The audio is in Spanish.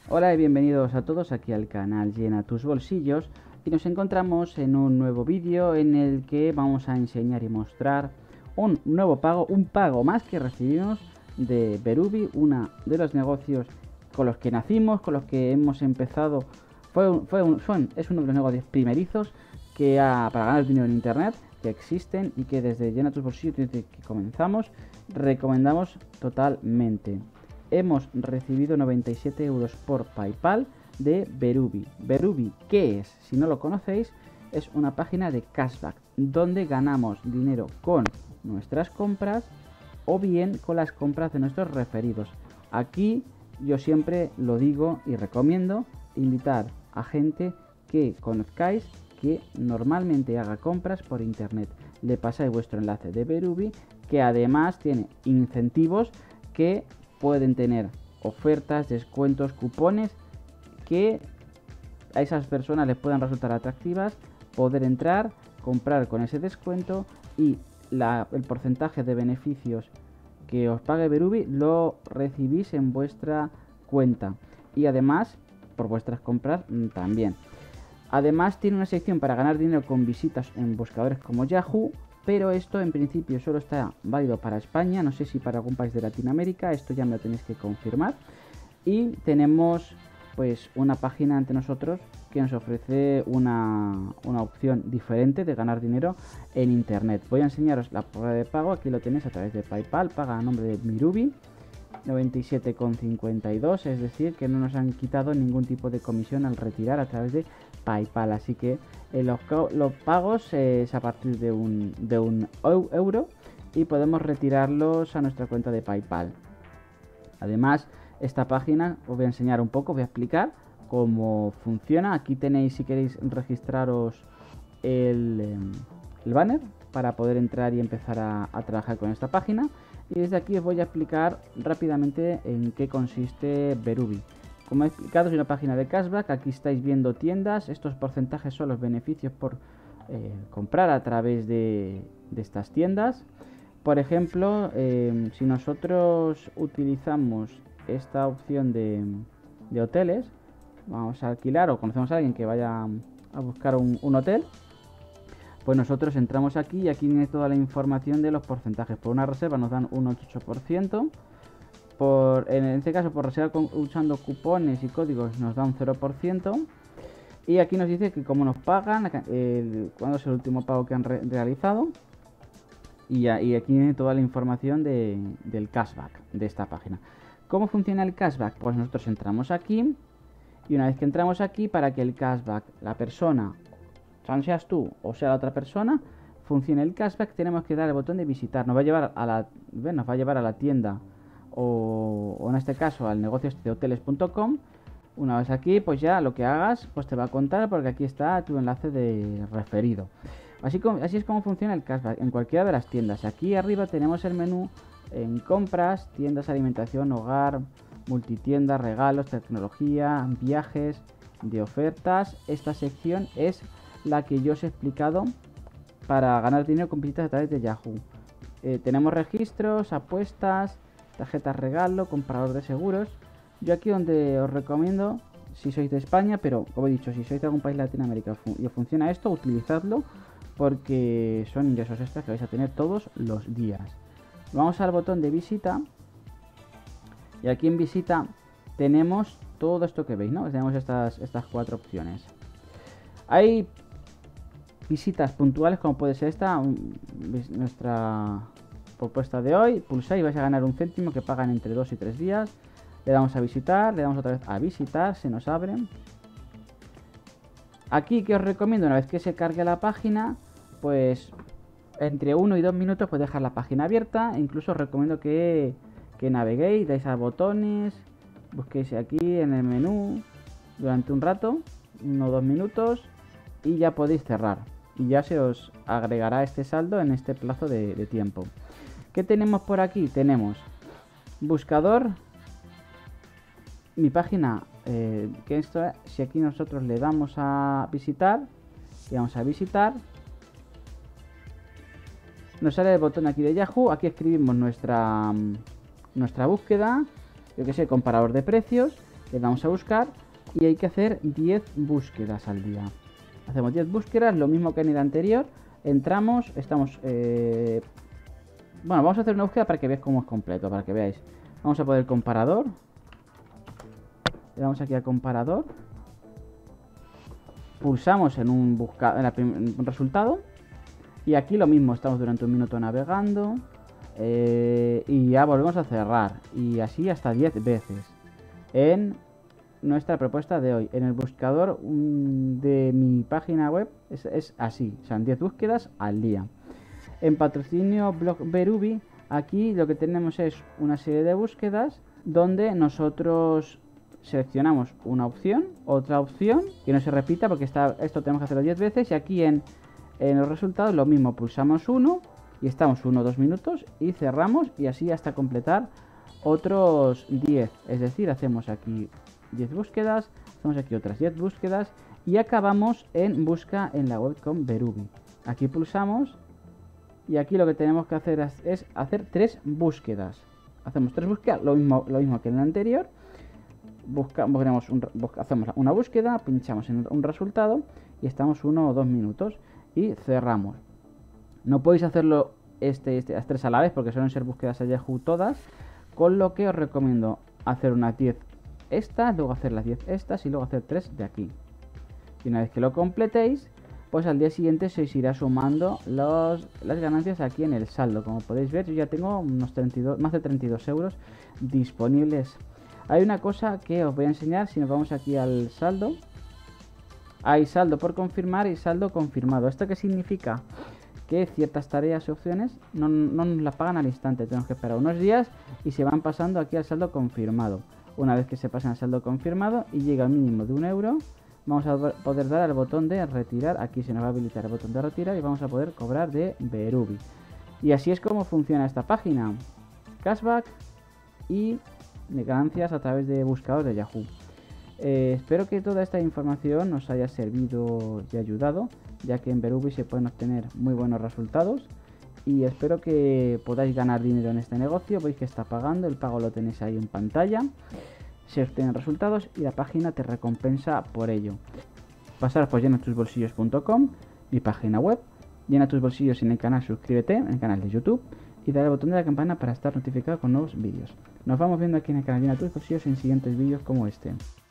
Hola y bienvenidos a todos aquí al canal Llena tus bolsillos y nos encontramos en un nuevo vídeo en el que vamos a enseñar y mostrar un nuevo pago, un pago más que recibimos de Berubi, uno de los negocios con los que nacimos, con los que hemos empezado, es uno de los negocios primerizos para ganar dinero en internet que existen y que desde Llena tus bolsillos, desde que comenzamos, recomendamos totalmente. Hemos recibido 97 euros por PayPal de Berubi. Berubi, ¿qué es? Si no lo conocéis, es una página de cashback donde ganamos dinero con nuestras compras o bien con las compras de nuestros referidos. Aquí yo siempre lo digo y recomiendo invitar a gente que conozcáis que normalmente haga compras por internet. Le pasáis vuestro enlace de Berubi, que además tiene incentivos que pueden tener ofertas, descuentos, cupones que a esas personas les puedan resultar atractivas, poder entrar, comprar con ese descuento y el porcentaje de beneficios que os pague Berubi lo recibís en vuestra cuenta y además por vuestras compras también. Además tiene una sección para ganar dinero con visitas en buscadores como Yahoo, pero esto en principio solo está válido para España, no sé si para algún país de Latinoamérica, esto ya me lo tenéis que confirmar. Y tenemos pues una página ante nosotros que nos ofrece una opción diferente de ganar dinero en internet. Voy a enseñaros la prueba de pago, aquí lo tenéis a través de PayPal, paga a nombre de Berubi, 97,52, es decir que no nos han quitado ningún tipo de comisión al retirar a través de PayPal, así que los pagos es a partir de un euro y podemos retirarlos a nuestra cuenta de PayPal. Además, esta página os voy a enseñar un poco, voy a explicar cómo funciona. Aquí tenéis, si queréis, registraros el banner para poder entrar y empezar a trabajar con esta página. Y desde aquí os voy a explicar rápidamente en qué consiste Berubi. Como he explicado, es una página de cashback. Aquí estáis viendo tiendas. Estos porcentajes son los beneficios por comprar a través de estas tiendas. Por ejemplo, si nosotros utilizamos esta opción de hoteles, vamos a alquilar o conocemos a alguien que vaya a buscar un hotel, pues nosotros entramos aquí y aquí viene toda la información de los porcentajes. Por una reserva nos dan un 8%, en este caso por reserva usando cupones y códigos nos da un 0%. Y aquí nos dice que como nos pagan, cuándo es el último pago que han realizado. Y aquí viene toda la información del cashback de esta página. ¿Cómo funciona el cashback? Pues nosotros entramos aquí y una vez que entramos aquí, para que el cashback, la persona, seas tú o sea la otra persona, funcione el cashback, tenemos que dar el botón de visitar. Nos va a llevar a la tienda o en este caso al negocio de hoteles.com. Una vez aquí, pues ya lo que hagas pues te va a contar, porque aquí está tu enlace de referido. Así es como funciona el cashback en cualquiera de las tiendas. Aquí arriba tenemos el menú en compras, tiendas, alimentación, hogar, multitienda, regalos, tecnología, viajes, de ofertas. Esta sección es la que yo os he explicado para ganar dinero con visitas a través de Yahoo. Tenemos registros, apuestas, tarjetas regalo, comprador de seguros. Yo aquí donde os recomiendo, si sois de España, pero como he dicho, si sois de algún país de Latinoamérica y os funciona esto, utilizadlo, porque son ingresos extras que vais a tener todos los días. Vamos al botón de visita y aquí en visita tenemos todo esto que veis, ¿no? Tenemos estas cuatro opciones. Hay visitas puntuales como puede ser esta, nuestra propuesta de hoy. Pulsáis y vais a ganar un céntimo que pagan entre 2 y 3 días. Le damos a visitar, le damos otra vez a visitar, se nos abre. Aquí que os recomiendo, una vez que se cargue la página, pues entre 1 y 2 minutos pues dejar la página abierta. Incluso os recomiendo que naveguéis, dais a botones, busquéis aquí en el menú durante un rato, 1 o 2 minutos, y ya podéis cerrar. Y ya se os agregará este saldo en este plazo de tiempo. ¿Qué tenemos por aquí? Tenemos buscador, mi página, que esto, si aquí nosotros le damos a visitar y vamos a visitar, nos sale el botón aquí de Yahoo. Aquí escribimos nuestra búsqueda, yo que sé, comparador de precios, Le damos a buscar y hay que hacer 10 búsquedas al día. Hacemos 10 búsquedas, lo mismo que en el anterior. Entramos, estamos... Bueno, vamos a hacer una búsqueda para que veáis cómo es completo, para que veáis. Vamos a poner comparador. Le damos aquí a comparador. Pulsamos en un resultado. Y aquí lo mismo, estamos durante un minuto navegando. Y ya volvemos a cerrar. Y así hasta 10 veces. En nuestra propuesta de hoy. En el buscador de mi página web es así. Son 10 búsquedas al día. En patrocinio blog Berubi, aquí lo que tenemos es una serie de búsquedas donde nosotros seleccionamos una opción, otra opción, que no se repita porque esto tenemos que hacerlo 10 veces. Y aquí en los resultados lo mismo, pulsamos uno y estamos 1 o 2 minutos y cerramos y así hasta completar otros 10. Es decir, hacemos aquí 10 búsquedas, hacemos aquí otras 10 búsquedas y acabamos en busca en la web con Berubi. Aquí pulsamos. Y aquí lo que tenemos que hacer es hacer 3 búsquedas. Hacemos 3 búsquedas, lo mismo que en el anterior. Hacemos una búsqueda, pinchamos en un resultado y estamos 1 o 2 minutos y cerramos. No podéis hacerlo las 3 a la vez porque suelen ser búsquedas a Yahoo todas. Con lo que os recomiendo hacer unas 10 estas, luego hacer las 10 estas y luego hacer 3 de aquí. Y una vez que lo completéis, pues al día siguiente se os irá sumando las ganancias aquí en el saldo. Como podéis ver, yo ya tengo más de 32 euros disponibles. Hay una cosa que os voy a enseñar. Si nos vamos aquí al saldo, hay saldo por confirmar y saldo confirmado. ¿Esto qué significa? Que ciertas tareas y opciones no nos las pagan al instante. Tenemos que esperar unos días y se van pasando aquí al saldo confirmado. Una vez que se pasan al saldo confirmado y llega al mínimo de 1 euro, vamos a poder dar al botón de retirar. Aquí se nos va a habilitar el botón de retirar y vamos a poder cobrar de Berubi. Y así es como funciona esta página. Cashback y ganancias a través de buscadores de Yahoo. Espero que toda esta información os haya servido y ayudado, ya que en Berubi se pueden obtener muy buenos resultados. Y espero que podáis ganar dinero en este negocio. Veis que está pagando, el pago lo tenéis ahí en pantalla. Se obtienen resultados y la página te recompensa por ello. Pasar por llenatusbolsillos.com, mi página web. Llena tus bolsillos en el canal, suscríbete en el canal de YouTube y dale al botón de la campana para estar notificado con nuevos vídeos. Nos vamos viendo aquí en el canal Llena tus bolsillos en siguientes vídeos como este.